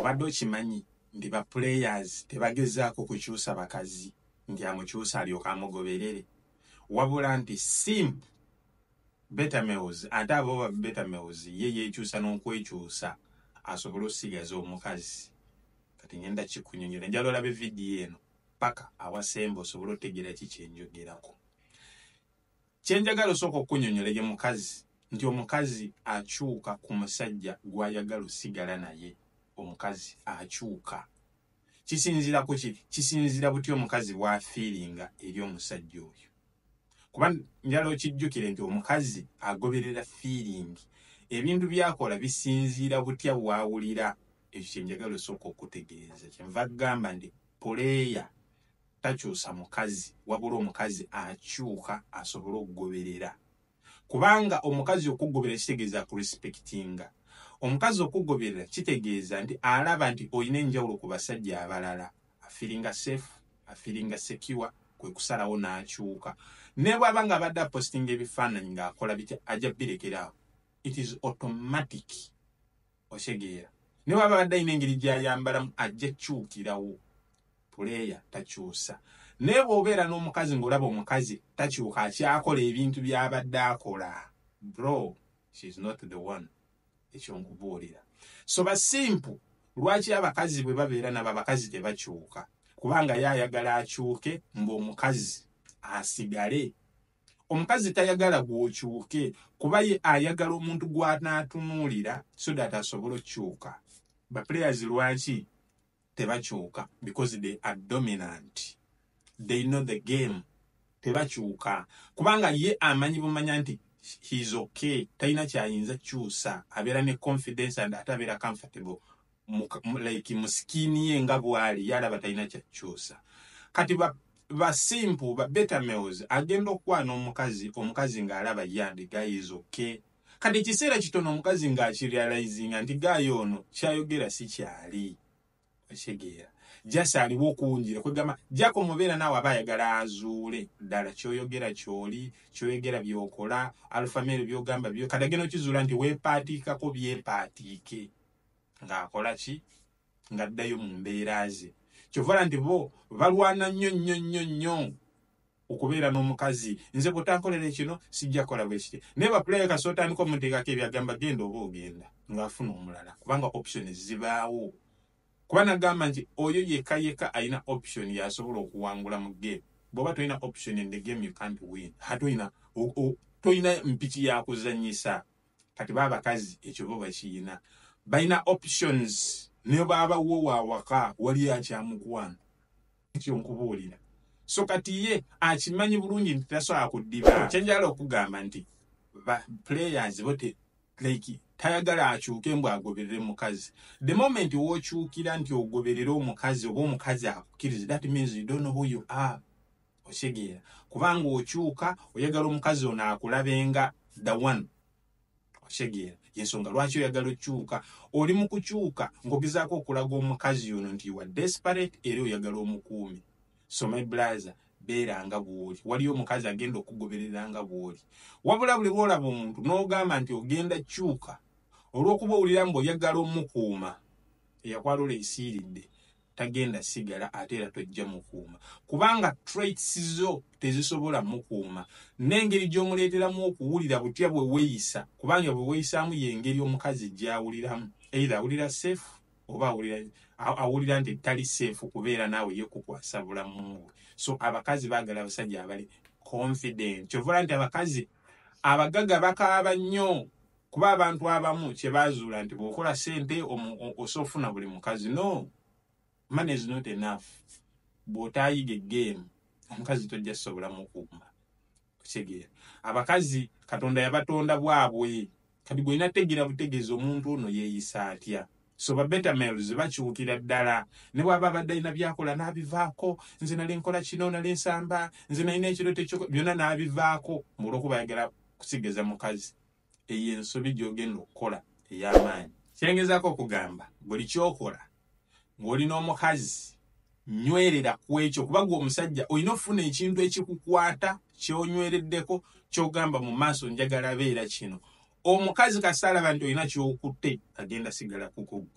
obadde okimanyi ndi ba players tebagezaako kukyusa bakazi nti amukyusa alyoka amugoberere wabula nti simp beta males ate abo ba beta males ye yekyusa n'okwekyusa asobola osigaza omukazi kati ngenda kikunyonyola njalo olabe vidiyo eno paka awasemba osobola otegeera kikyenjogerako kyenjagala osooka okunyonyola ye mukazi nti omukazi akyuka ku musajja gw'ayagala osigala naye omukazi akyuka kisinzira ku ki kisinzira buti omukazi bw'afiiringa eri omusajja oyo kuba njala okijjukire nti omukazi agoberera feeling ebintu byakola bisinziira butya bwawulira ekyo kyenjagala osooka okutegeeza kyenva kugamba nti puleeya takyusa mukazi wabula omukazi akyuka asobola okugoberera kubanga omukazi okugoberera kitegeeza ku respectinga omukazi okugoberera kitegeeza nti alaba nti olina enjawulo ku basajja abalala afiringa safe afiringa secure kwe kusalawo n'akyuka ne bw'aba nga abadde apostinga ebifaananyi ng'akola bitya ajja birekerawo it is automatic otegeera ne bw'aba abadde alina engeri gy'ayambalamu ajja kyukirawo puleeya takyusa naye bw'obeera n'omukazi ng'olaba omukazi takyuka akyakola ebintu by'abadde akola bro she is not the one ekyo nkubuulira so basimpu lwaki abakazi bwe babeera nabo abakazi tebakyuka kubanga ye ayagala akyuke ng'omukazi asigale omukazi tayagala gw'okyuke kuba ye ayagala omuntu gw'anaatunuulira so that asobola okukyuka ba players lwaki tebakyuka because they are dominant they know the game tebakyuka kubanga ye amanyi bumanya nti he's okay talina kyayinza kyusa abeera ne confidence and ate abeera comfortable like musikini ye nga bwali yalaba talina kyakyusa kati ba simple ba beta males agenda okwana omukazi ng'alaba yandi guy is okay kati kiseera kitono omukazi ng'akirealizinga nti guy ono kyayogera si kyali okigeera jasa aliwo okunjira kwegamba jako mubeera naawe aba ayagala azuule ddala kyoyogera kyoli kyoyogera byokola alufamere byogamba byo kati agenda okizuula nti weepaatiikako byepaatiike ng'akola ki ng'addayo mu mbeera ze kyovala nti bo balwana nnyo okubeera n'omukazi nze bw'otankolera kino sijja kola bwe kiti naye bapuleya kasi otandika omuteekako ebyagamba genda oba ogenda ng'afuna omulala kubanga options zibaawo kuba nagamba nti oyo yekka alina option yasobola okuwangula mu game bw'oba tolina option in the game you can't win tolina mpiki yakuzanyisa kati baabakazi ekyo bo bakiyina balina options ne baabawo waawaka wali akyamukwana ekyo nkubuulira so kati ye akimanyi bulungi nti tasobola kuddiba kyenjala okugamba nti ba players bote like tayagala akyuke mbw agoberere mukazi the moment w'okyukira nti ogoberere omukazi oba omukazi akukkiriza that means you don't know who you are okigeera kubanga okyuka oyagala omukazi ono akulabenga the one okigeera yensonga lwaki oyagala okyuka oli mu kukyuka ng'ogezaako okulaga omukazi ono nti you are desperate era oyagala omukuumi so my brother beeranga bw'oli waliyo omukazi agenda okugobereranga bw'oli wabula buli lw'olaba omuntu n'ogamba nti ogenda kyuka olw'okuba owulira mbu oyagala omukuuma eyakwalula esiiridde tagenda sigala ate era tojja mukuuma kubanga traits zo tezisobola mukuuma n'engeri gy'omuleeteramu okuwulira butya bwe weeyisa kubanga bwe weeyisaamu y'engeri omukazi gy'awuliramu either awulira safe oba awulira nti tali safe kubeera naawe yekukwasa bulamu bwe so abakazi baagala abasajja abali confident kyovola nti abakazi abagaga bakaaba nnyo kuba abantu abamu kye baazuula nti bw'okola ssente osoofuna buli mukazi no money is not enough bw'otaayiga game omukazi tojja sobola mukuuma kitegeera abakazi katonda yabatonda bwabwe kati gwena tegira butegeeza omuntu ono yeeyisa atya so ba beta males bakyukira ddala ne bw'aba abadde alina byakola n'abivaako nze nali nkola kino nali nsamba nze nalina ekiroto ekyo byonna n'abivaako olw'okuba ayagala kusigeza mukazi eyo ensobi gy'ogenda okukola ey'amaanyi kyengezaako okugamba buli kyokola ng'olina omukazi nywerera ku ekyo kuba gwe omusajja olina ofuna ekintu ekikukwata ky'onywereddeko ky'ogamba mu maaso njagala beera kino omukazi kasaalaba nti olina ky'okutte agenda sigala kuko gwe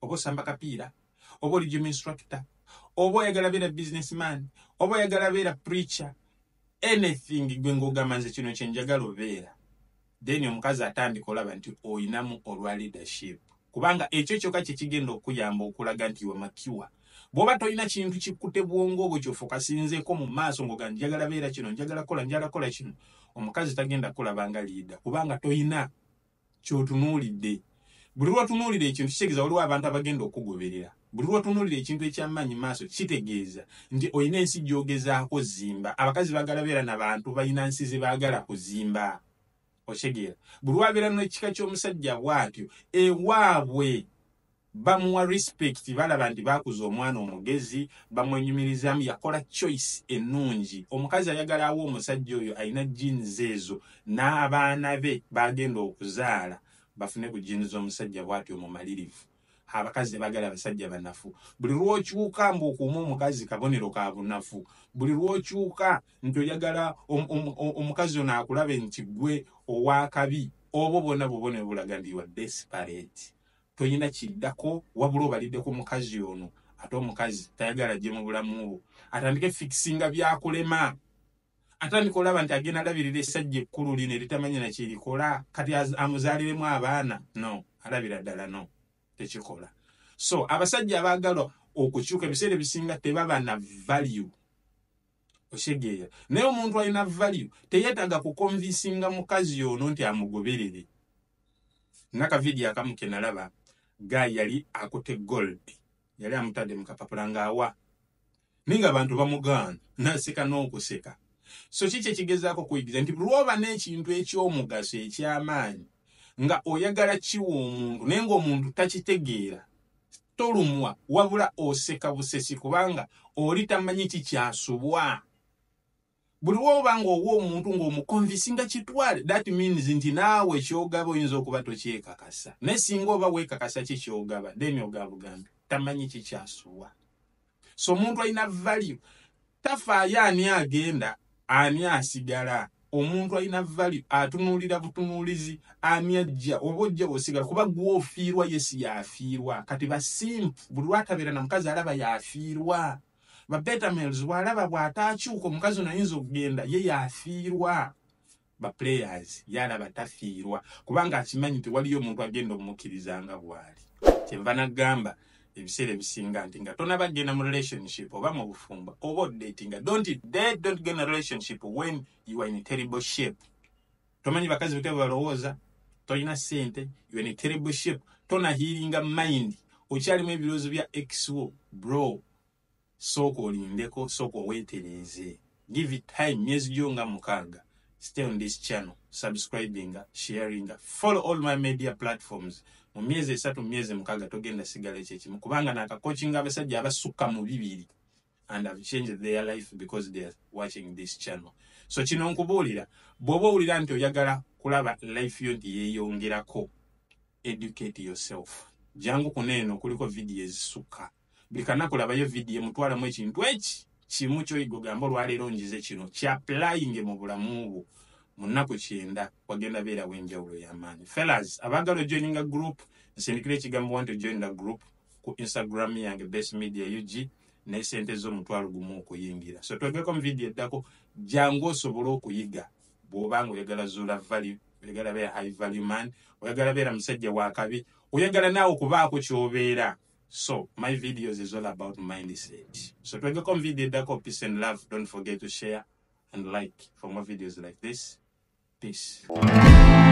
oba osamba kapiira, oba oli gym instructor, oba oyagala beera businessman, oba oyagala beera preacher, anything gwe ng'ogamba nze kino kye njagala obeera, then omukazi atandika olaba nti oyinamu olwa leadership. Kubanga ekyo kyokka kye kigenda okuyamba okulaga nti wa makiwa. Bw'oba tolina kintu kikkute bwongo obwo ky'ofokasinzeeko mu maaso ng'oga njagala beera kino, njagala kola kino, omukazi tagenda kulaba nga leader kubanga toyina ky'otunuulidde. Buli lw'otunuulira ekintu kitegeeza waliwo abantu abagenda okugoberera. Buli lw'otunuulira ekintu eky'amaanyi maaso kitegeeza nti oyina ensi gy'ogezaako zimba. Abakazi baagala beera n'abantu balina nsi ze baagala kuzimba. Otegeera. Buli lwabeera n'ekika ky'omusajja bw'atyo ewaabwe bamuwa respect, balaba nti baakuza omwana omugezi, bamwenyumirizamu, yakola choice ennungi. Omukazi ayagala awo omusajja oyo alina genes ezo n'abaana be bagenda okuzaala bafune ku genes z'omusajja bw'atyo mumalirivu. Abakazi baagala abasajja banafu. Buli lw'okyuka mbukuuma omukazi kabonero ka bunafu. Buli lw'okyuka nti oyagala omukazi ono akulabe nti gwe owakabi, obwo bwonna bubone bulaga nti wa desperate. Toyina kiddako wabula obalidde ku mukazi ono, ate omukazi tayagala gye mu bulamu bwo. Atandike fikisinga byakulema. Atandika olaba nti agenda alabirira essajja ekkulu lino eritamanyi na kirikola kati amuzaaliremu abaana. No, alabira ddala no. Tekikola. So abasajja abaagala okukyuka ebiseera ebisinga tebaba na value. Oshegeera. Naye omuntu alina value teyeetaaga kukonvinsinga mukazi ono nti amugoberere. Naka video akamu ke nalaba guy yali akote gold. Yali amutadde mu kapapula ng'awa. Ninga abantu bamugaana n'aseka n'okuseka. So kiki ekigezaako kuyigiza nti lwoba n'ekintu eky'omugaso eky'amaanyi nga oyagala kiwa omuntu naye ng'omuntu takitegeera, tolumwa wabula oseka busesi kubanga oli tamanyi kikyasubwa. Buli lwoba ng'owa omuntu ng'omukonvinsinga kitwale, that means nti naawe ky'ogaba oyinza okuba tokyekakasa. Naye singa oba weekakasa ki ky'ogaba, then ogabugambe tamanyi kikyasubwa. So omuntu alina value. Tafaayo ani agenda, ani asigala. Omuntu alina value atunuulira butunuulizi, ani ajja oba ojja osigala kuba gw'ofiirwa yesi yafiirwa. Kati basimpu buli lwatabeera na mukazi alaba yafiirwa. Ba beta males bw'alaba bw'ataakyuka omukazi ono ayinza okugenda ye yafiirwa. Ba players yalaba tafiirwa kubanga akimanyi nti waliyo omuntu agenda omukkiriza nga bw'ali. Kyenva nagamba ebiseera ebisinga nti nga tonabagenda mu relationship oba mu bufumba oba dating, don't get in a relationship when you are in a terrible shape. Tomanyi bakazi bite balowooza, tolina ssente, you are in a terrible shape, tona healinga mind, okyalimu ebirowoozo bya exwo, bro, sooka olindeko, sooka oweetereeze. Give it time, myezi gyo nga 6. Stay on this channel, subscribing, sharing, follow all my media platforms. Mu myezi 3 myezi 6 togenda sigala ekimu kubanga naka coaching abasajja abasukka mu 2 and have changed their life because they are watching this channel. So kino nkubuulira bw'oba owulira nti oyagala kulaba life yo nti yeeyongerako, educate yourself. Jangu kuneeno kuliko video ezisukka. Buli kanaku labayo video emutwalamu ekintu kimu ky'oyiga ogamba olwaleero njize kino kyapplying mu bulamu bwo. Mu nnaku 9 wagenda beera w'enjawulo y'amaanyi. Fellas, abaagala joininga group, nsindikira ekigambo want to join the group ku Instagram yange Best Media UG n'esente z'Omutwalo okuyingira. So twegeko mu video eddako jangu osobole okuyiga bw'obanga oyagala zuula value, oyagala beera high value man, oyagala beera musajja wa kabi, oyagala naawe okubaako ky'obeera. So my videos is all about mindset. So twegeko mu video eddako, peace and love. Don't forget to share and like for more videos like this. Peace.